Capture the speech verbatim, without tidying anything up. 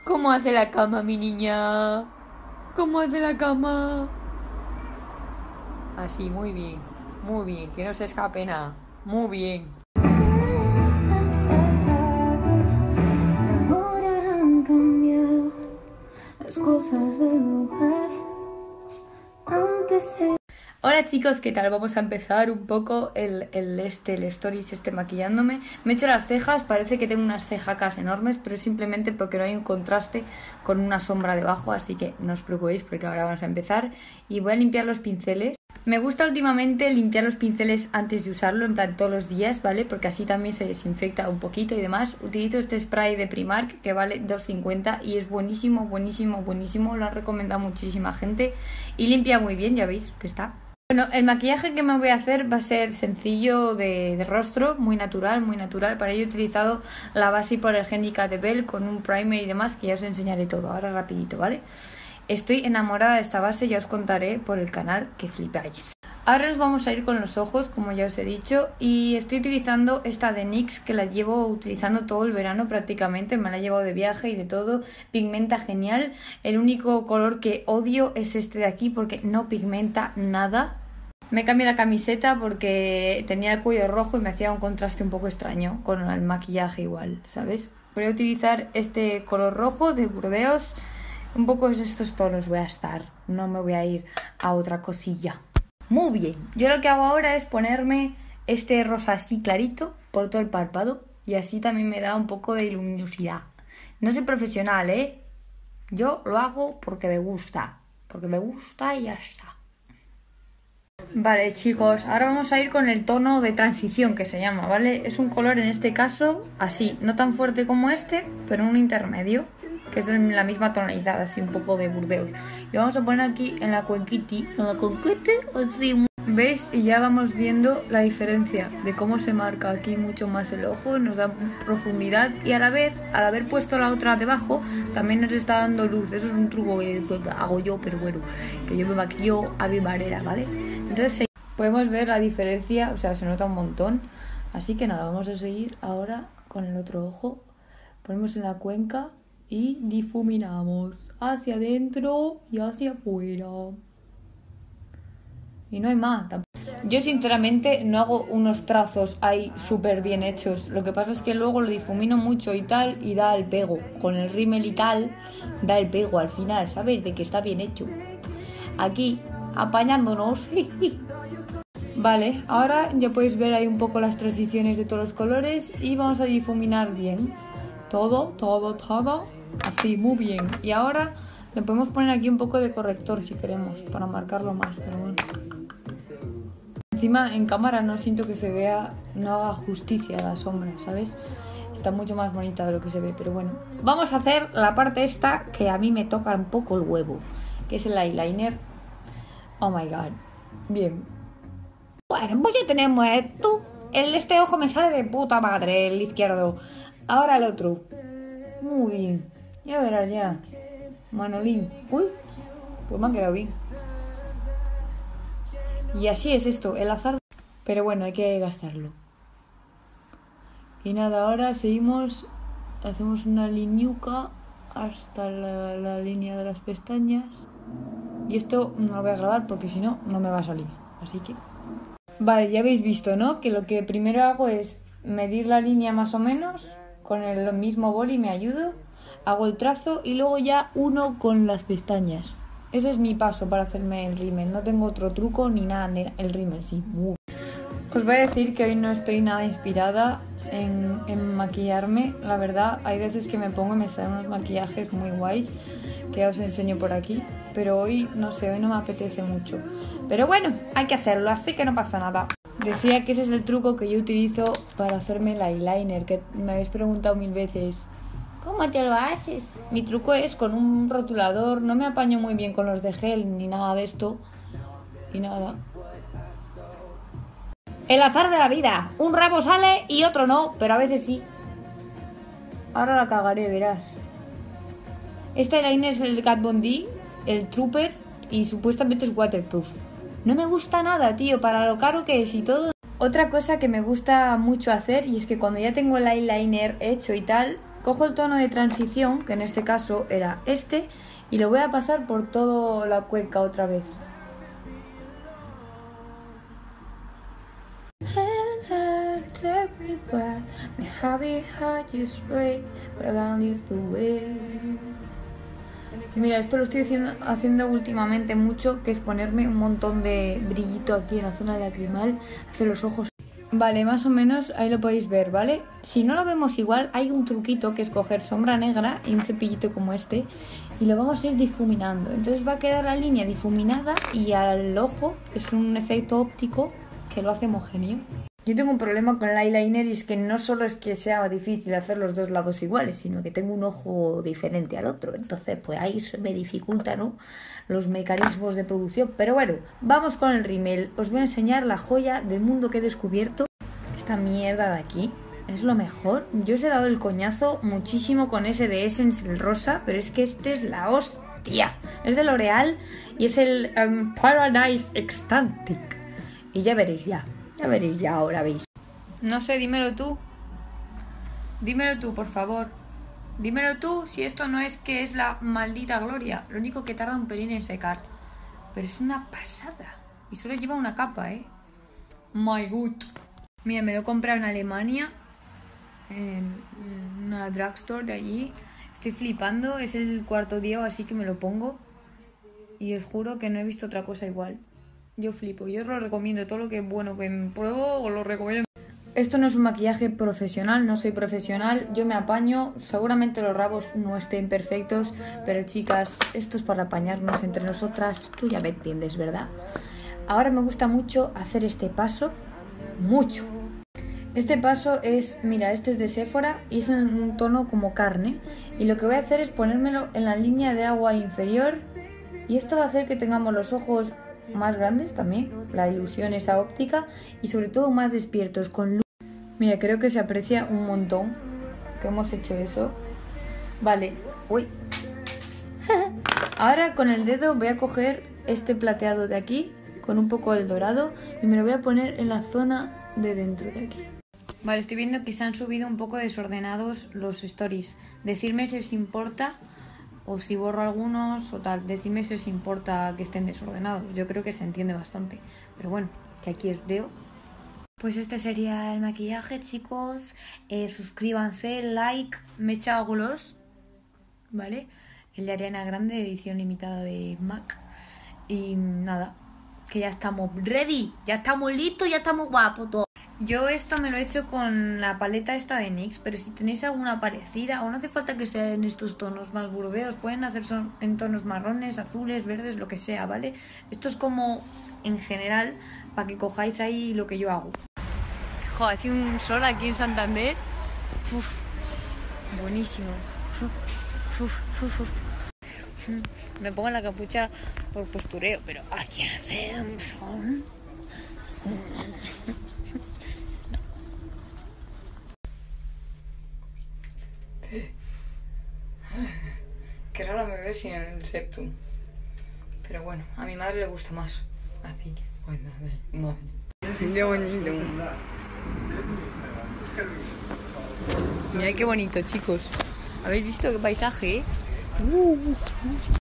¿Cómo hace la cama, mi niña? ¿Cómo hace la cama? Así, muy bien. Muy bien, que no se escape nada. Muy bien. Ahora han cambiado las cosas del lugar. Antes era... Hola chicos, ¿qué tal? Vamos a empezar un poco el, el, este, el stories este maquillándome. Me he hecho las cejas, parece que tengo unas cejacas enormes, pero es simplemente porque no hay un contraste con una sombra debajo, así que no os preocupéis porque ahora vamos a empezar. Y voy a limpiar los pinceles. Me gusta últimamente limpiar los pinceles antes de usarlo, en plan todos los días, ¿vale? Porque así también se desinfecta un poquito y demás. Utilizo este spray de Primark que vale dos cincuenta y es buenísimo, buenísimo, buenísimo. Lo ha recomendado muchísima gente y limpia muy bien, ya veis que está. Bueno, el maquillaje que me voy a hacer va a ser sencillo de, de rostro, muy natural, muy natural. Para ello he utilizado la base hipoalergénica de Belle con un primer y demás, que ya os enseñaré todo ahora rapidito, ¿vale? Estoy enamorada de esta base, ya os contaré por el canal que flipáis. Ahora nos vamos a ir con los ojos, como ya os he dicho, y estoy utilizando esta de NYX que la llevo utilizando todo el verano prácticamente, me la he llevado de viaje y de todo, pigmenta genial. El único color que odio es este de aquí porque no pigmenta nada. Me cambié la camiseta porque tenía el cuello rojo y me hacía un contraste un poco extraño con el maquillaje igual, ¿sabes? Voy a utilizar este color rojo de Burdeos, un poco de estos tonos voy a estar, no me voy a ir a otra cosilla. Muy bien, yo lo que hago ahora es ponerme este rosa así clarito por todo el párpado y así también me da un poco de luminosidad. No soy profesional, ¿eh? Yo lo hago porque me gusta, porque me gusta y ya está. Vale chicos, ahora vamos a ir con el tono de transición que se llama, ¿vale? Es un color en este caso así, no tan fuerte como este, pero un intermedio, que es de la misma tonalidad, así un poco de Burdeos. Y vamos a poner aquí en la cuenquiti, en la cuenquete, así. ¿Veis? Y ya vamos viendo la diferencia de cómo se marca aquí mucho más el ojo, nos da profundidad y a la vez, al haber puesto la otra debajo, también nos está dando luz. Eso es un truco que hago yo, pero bueno, que yo me maquillo a mi manera, ¿vale? Entonces podemos ver la diferencia, o sea, se nota un montón. Así que nada, vamos a seguir ahora con el otro ojo. Ponemos en la cuenca y difuminamos hacia adentro y hacia afuera. Y no hay más. Yo sinceramente no hago unos trazos ahí súper bien hechos. Lo que pasa es que luego lo difumino mucho y tal y da el pego. Con el rímel y tal da el pego al final, ¿sabes? De que está bien hecho. Aquí, apañándonos. Vale, ahora ya podéis ver ahí un poco las transiciones de todos los colores y vamos a difuminar bien. Todo, todo, todo. Así, muy bien. Y ahora le podemos poner aquí un poco de corrector si queremos, para marcarlo más, pero bueno. Encima en cámara no siento que se vea, no haga justicia a la sombra, ¿sabes? Está mucho más bonita de lo que se ve, pero bueno. Vamos a hacer la parte esta que a mí me toca un poco el huevo, que es el eyeliner. Oh my god. Bien. Bueno, pues ya tenemos esto. El, este ojo me sale de puta madre, el izquierdo. Ahora el otro. Muy bien. Ya verás ya. Manolín. Uy. Pues me ha quedado bien. Y así es esto, el azar. Pero bueno, hay que gastarlo. Y nada, ahora seguimos. Hacemos una liñuca hasta la, la línea de las pestañas. Y esto no lo voy a grabar porque si no, no me va a salir. Así que... Vale, ya habéis visto, ¿no? Que lo que primero hago es medir la línea más o menos. Con el mismo boli me ayudo. Hago el trazo y luego ya uno con las pestañas. Ese es mi paso para hacerme el rímel. No tengo otro truco ni nada. El rímel, sí. Uh. Os voy a decir que hoy no estoy nada inspirada en, en maquillarme. La verdad, hay veces que me pongo y me salen unos maquillajes muy guays que ya os enseño por aquí. Pero hoy, no sé, hoy no me apetece mucho. Pero bueno, hay que hacerlo, así que no pasa nada. Decía que ese es el truco que yo utilizo para hacerme el eyeliner, que me habéis preguntado mil veces. ¿Cómo te lo haces? Mi truco es con un rotulador. No me apaño muy bien con los de gel ni nada de esto. Y nada. El azar de la vida. Un rabo sale y otro no, pero a veces sí. Ahora la cagaré, verás. Este eyeliner es el Kat Von D, el Trooper, y supuestamente es waterproof. No me gusta nada, tío, para lo caro que es y todo. Otra cosa que me gusta mucho hacer, y es que cuando ya tengo el eyeliner hecho y tal... cojo el tono de transición, que en este caso era este, y lo voy a pasar por toda la cuenca otra vez. Mira, esto lo estoy haciendo, haciendo últimamente mucho, que es ponerme un montón de brillito aquí en la zona lacrimal, hacer los ojos. Vale, más o menos ahí lo podéis ver, ¿vale? Si no lo vemos igual, hay un truquito que es coger sombra negra y un cepillito como este y lo vamos a ir difuminando. Entonces va a quedar la línea difuminada y al ojo es un efecto óptico que lo hace homogéneo. Yo tengo un problema con el eyeliner y es que no solo es que sea difícil hacer los dos lados iguales, sino que tengo un ojo diferente al otro. Entonces, pues ahí se me dificulta, ¿no?, los mecanismos de producción. Pero bueno, vamos con el rímel. Os voy a enseñar la joya del mundo que he descubierto. Esta mierda de aquí es lo mejor. Yo os he dado el coñazo muchísimo con ese de Essence, el rosa, pero es que este es la hostia. Es de L'Oreal y es el um, Paradise Extantic. Y ya veréis ya. Ya veréis, ya ahora veis. No sé, dímelo tú. Dímelo tú, por favor. Dímelo tú si esto no es que es la maldita gloria. Lo único que tarda un pelín en secar. Pero es una pasada. Y solo lleva una capa, ¿eh? My God. Mira, me lo he comprado en Alemania. En una drugstore de allí. Estoy flipando. Es el cuarto día o así que me lo pongo. Y os juro que no he visto otra cosa igual. Yo flipo, yo os lo recomiendo, todo lo que es bueno que me pruebo os lo recomiendo. Esto no es un maquillaje profesional, no soy profesional, yo me apaño, seguramente los rabos no estén perfectos, pero chicas, esto es para apañarnos entre nosotras, tú ya me entiendes, ¿verdad? Ahora me gusta mucho hacer este paso, mucho. Este paso es, mira, este es de Sephora y es en un tono como carne, y lo que voy a hacer es ponérmelo en la línea de agua inferior, y esto va a hacer que tengamos los ojos más grandes también, la ilusión esa óptica y sobre todo más despiertos con luz. Mira, creo que se aprecia un montón que hemos hecho eso. Vale, uy. Ahora con el dedo voy a coger este plateado de aquí con un poco del dorado y me lo voy a poner en la zona de dentro de aquí. Vale, estoy viendo que se han subido un poco desordenados los stories. Decidme si os importa o si borro algunos o tal. Decidme si os importa que estén desordenados. Yo creo que se entiende bastante. Pero bueno, que aquí os veo. Pues este sería el maquillaje, chicos. Eh, suscríbanse, like, me he echado gloss, ¿vale? El de Ariana Grande, edición limitada de MAC. Y nada, que ya estamos ready. Ya estamos listos, ya estamos guapos todos. Yo esto me lo he hecho con la paleta esta de NYX, pero si tenéis alguna parecida, o no hace falta que sea en estos tonos más burdeos, pueden hacer son en tonos marrones, azules, verdes, lo que sea, ¿vale? Esto es como en general para que cojáis ahí lo que yo hago. Joder, hace un sol aquí en Santander. Uf, buenísimo. Uf, uf, uf, uf. Me pongo la capucha por postureo, pero aquí hace un sol. Qué raro me veo sin el septum. Pero bueno, a mi madre le gusta más. Así que, bueno, no. Qué bonito. Mirad qué bonito, chicos. ¿Habéis visto qué paisaje? Uh.